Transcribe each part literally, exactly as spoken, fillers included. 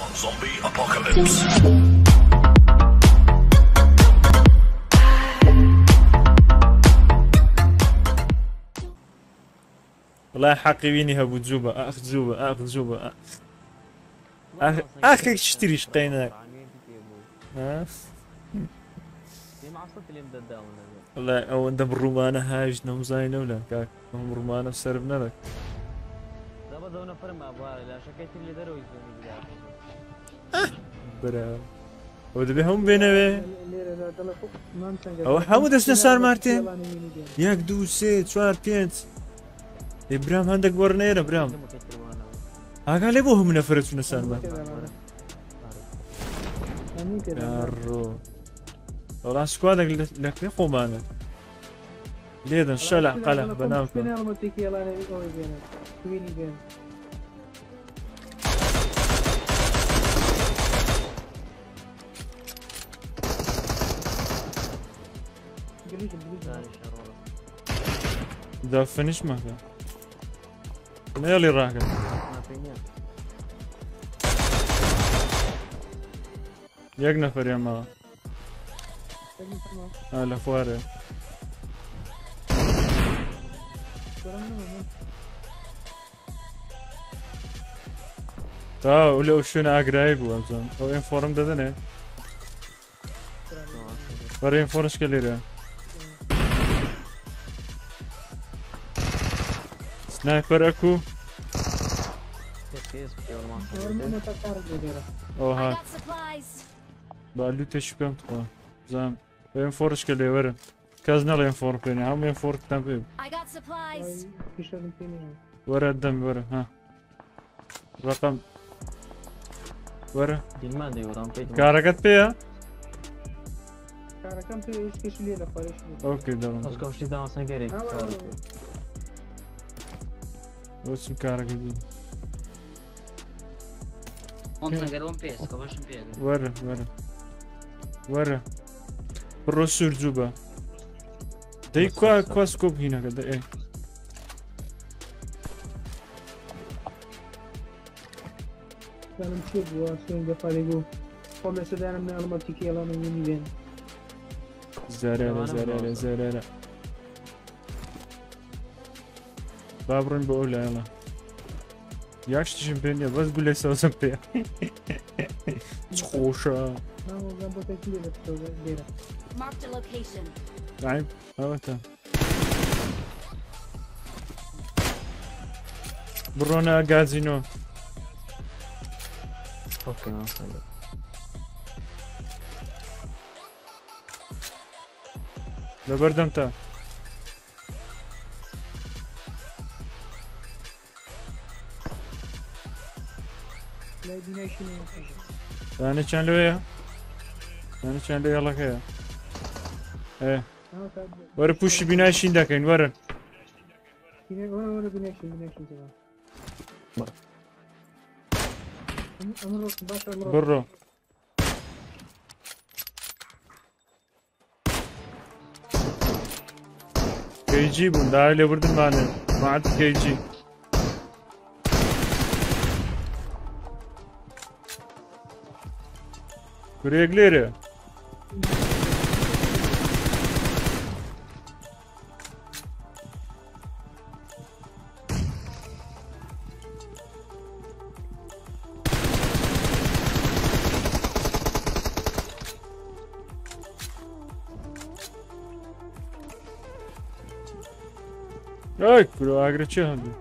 Zombie apocalypse. والله حقي ويني هبو جوبا اخ جوبا اخ جوبا اخ اخ تشتريش قيناك ها والله او عند الرومانة هاج نوم زاينة ولا كاك هم رومانة سربنا لك برا ودبي هم بينا او حمود اسنا صار مارتين ياك دو سي چوار پێنج ابراهيم هندك ورنير ابراهيم اقال لي بوهم نفرت نسان ما يارو والله سكوادك لك لي قومانك ليدن شلع قلع بناكم ده فينيش ما كان ما يلي راكب ياك نفر يا ما اه لفواري تا ولا وشنا اقرايب وامزون او انفورم ددنه بري انفورش كليرا سنايبر اكو اوه ها بالو تشكم تقوا زام وين فورش كلي ورا كازنا لين فور بيني هم وين فور تنبيب ورا الدم ورا ها رقم ورا كاركت بيها كاركم تو ايش كيش لي لا فارش اوكي دام اسكو شي دام سانغاري وش كاركت دي هم سانغار ون بيس كوش بيس ورا ورا ورا بروسور جوبا داي كوا كوا سكوب هنا كده ايه انا مشيت واسين بفاريغو قوم سدانا من الماتيكي يلا من وين زرارة زرارة زرارة بابرن بقول يلا ياكش تشمبين يا بس قول لي سوا سمبيا تخوشة نعم هاوتا برونا غازينو اوكي ما لبردم تا انا كان له انا كان له يلا كده ايه ورا بوش بينا شين داكين ورا ورا بينا شين بينا شين تمام برو كيجي بندا اللي بردن معنا ما عاد كيجي كوريغليري Ay, kuro agreçi hangi?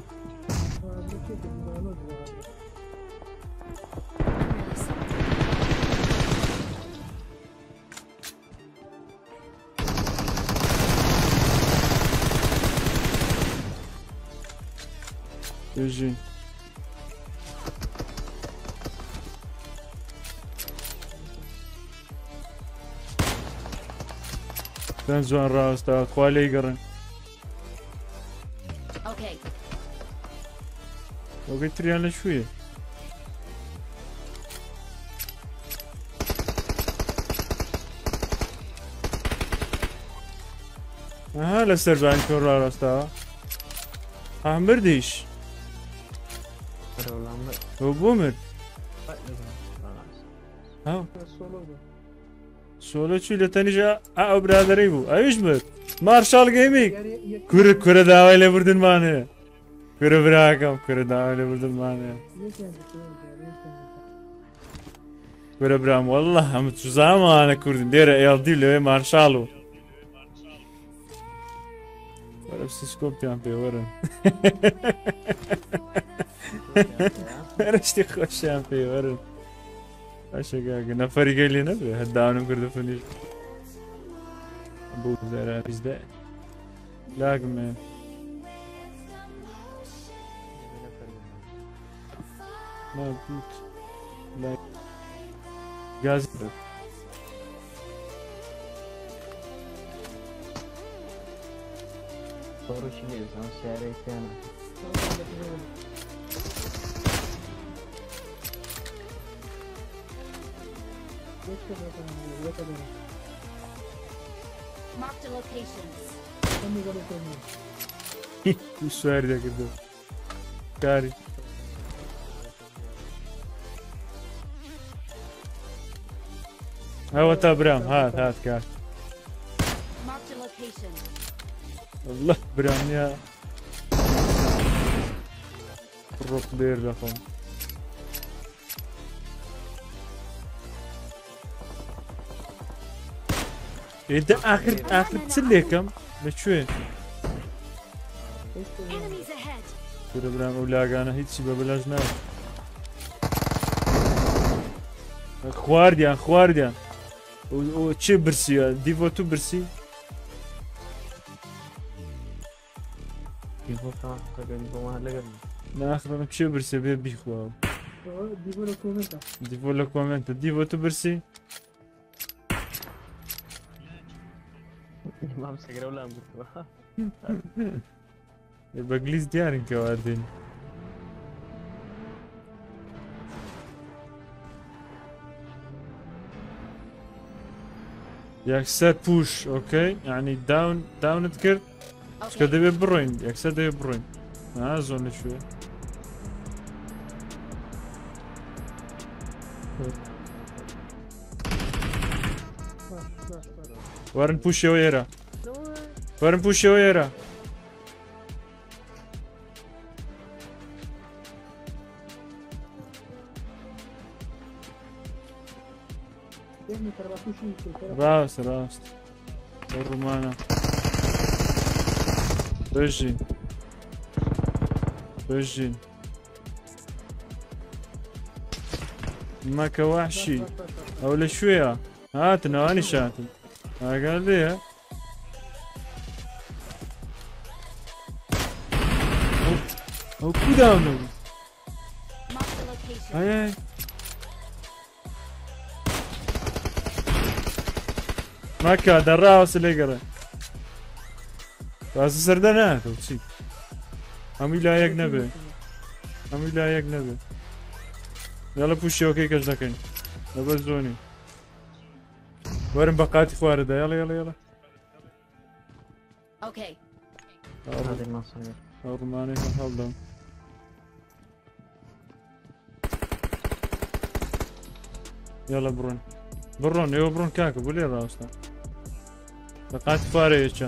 Eugene. Ben Zuan Rasta, Kuala Igaran. Okay. Okay, triyanla şuya. Aha, لسر بان كورا راستا. هم بردیش. برولام. هو بومر. ها السولو ده سولو شو اللي تنجا أو برادر يبو أيش بر مارشال جيمينج يعني يك- كورة كورة دعوة اللي بردن مانه كورة براكم كورة دعوة اللي بردن مانه يك يعني كورة يعني كورة برام والله هم تزامة أنا كوردن دير إيال دي اللي مارشالو ورا بسيسكوب تيام بي ورا رشتي خوش تيام بي ورا أشجع قلنا فريق اللي نبي هداونم كردو فنيش أبو زرا بيزدا لاقم ما بيت لا غاز صوروا شنو يسمون شهركي أنا Marked a location. وش وارد يا كردو كاري هو برام هات هات كار Marked a location. والله برام يا الروق دير رقم انت اخر اخر تسليكم لشوين Enemies ahead. كده برام ولاقى انا هيك شي ببلاش نار خوارديان خوارديان وتشي برسي ديفو تو برسي ديفو كان كان ديفو ما هلا لا اخر انا بشي برسي بي بيخوا ديفو لو كومنتا ديفو لو كومنت ديفو تو برسي ما مسكر ولا أمك يبقى جليز ديارين كوادين يكسر بوش اوكي يعني داون داون تكر اش كده ببروين يكسر ده ببروين ها زون شوي ورن بوش ويرا ورن بوش ويرا يعني ترى شيء راست راست الرومانة بجين بجين ماكا وحشي أولا شوية هاتنا أنا شاتم ها قال لي أو كوداونو Marked a location. هاي هاي ماكا دراوس اللي قرا راس سردنا توشي امي لا يجنبه امي لا يجنبه يلا بوشي اوكي كاش دكين دبل زوني ورم بقاتي خوارده يلا يلا يلا Okay. هذا النصر روماني هالدم يلا برون برون يو برون كاكو قولي راسنا بقاتي فاري كان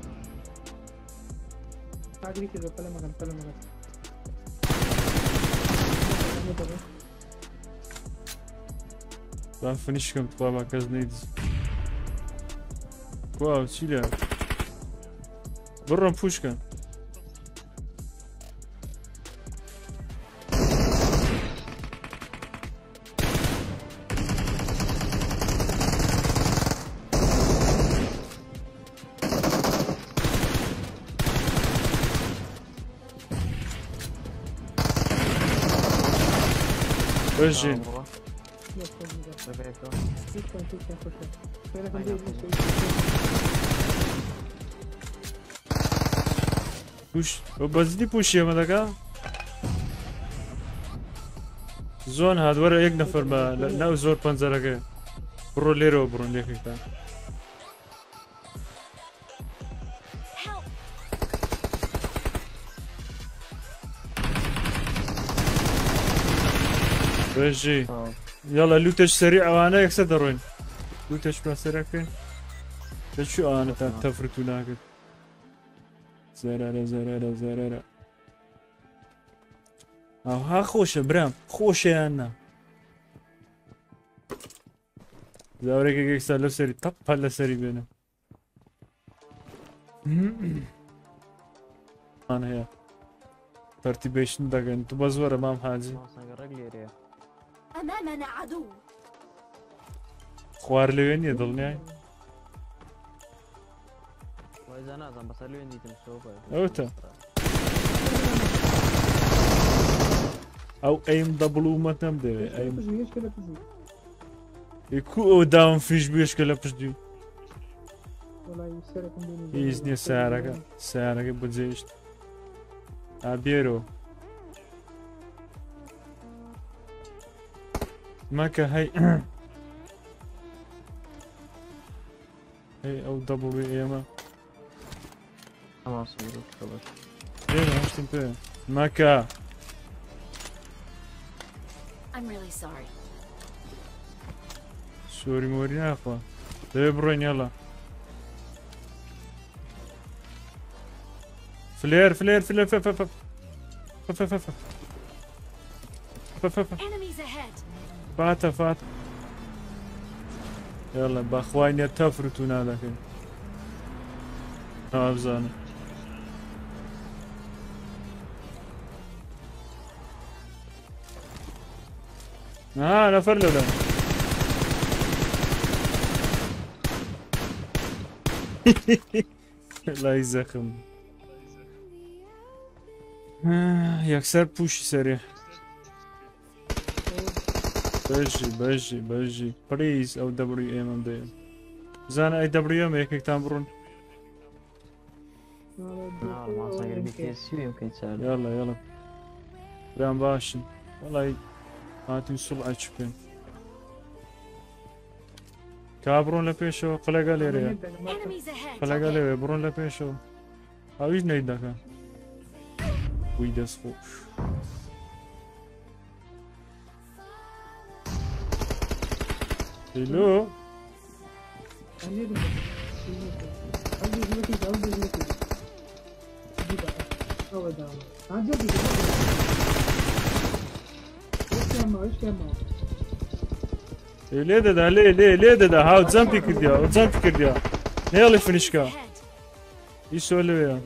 أدري كذا كلام مكان كلام مكان Ben finishkam طبعا كاز نيدز واو شيلها برا بوشكا وجين بوش وبزدي بوش يا مدكا زون هاد ورا يك نفر ما لا زور بنزرك برو ليرو برو ليك تا Help. بجي آه. يلا لوتش سريع وانا يكسر دروين لوتش ما سريع كين شو انا تفرتوا ناقد زرارة زرارة زرارة او ها خوشه برام خوشه انا زاوري كي يكسر له سري طب هلا سري بينه انا هي ترتيبيشن دقن انتو بزور امام حاجي أمامنا عدو. خوار لوين يضلني يعني واذا انا اصلا بصير لوين دي تمشوفه اوتا او ايم دبلو ما تمدري ايم ايش كده تجي يكو داون فيش بيش كلا بجدي والله يسرقون بيني يزني سعرك سعرك بجيشت عبيرو ماكا هاي هاي او دبلو ايما تمام صورك خلاص ايه مش تنتهي ماكا I'm really sorry. سوري مورينا يا اخوان ده بروين يلا فلير فلير فلير فف فف فف فف فف فف Enemies ahead. فات فات يلا باخواني تفرتونا لكن اه بزانه اه نفر له لا لا يزخم آه يكسر بوش سريع بجي بجي بجي بليز او دبليو ام ام دي زان اي دبليو ام هيك تامرون ما صاير بكيس يمكن تسال يلا يلا رام باشن والله هاتي سرعة شبين كابرون لبيشو قلقا لي ريا Enemies ahead. قلقا لي برون لبيشو اويش نيدك ويدس خوش هلو ليه ده ليه ليه ليه ده هاو زامبي كرديا زامبي كرديا نيالي فينيشكا Ahead. يسولو يا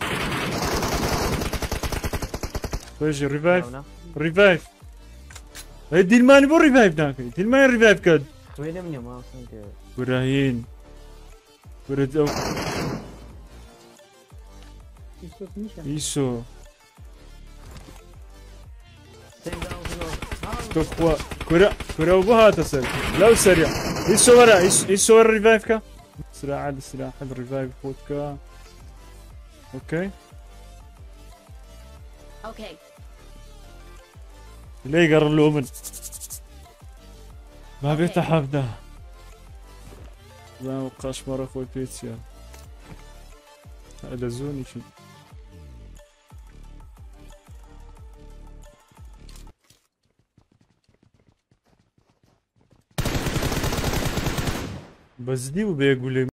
بيجي ريفايف ريفايف دي الماني بو ريفايف داك دي الماني ريفايف كد وين مني ما صنت براهين برد او يسو تخوا كرة كرة وبها تسر لو سريع يسو ورا يسو ورا ريفايف كا سريع عاد سريع عاد ريفايف فوتكا اوكي Okay. ليه قرر الأمن ما بيفتح حفده لا وقاش مرة خوي بيتسيا هذا زوني شي بس دي وبيقول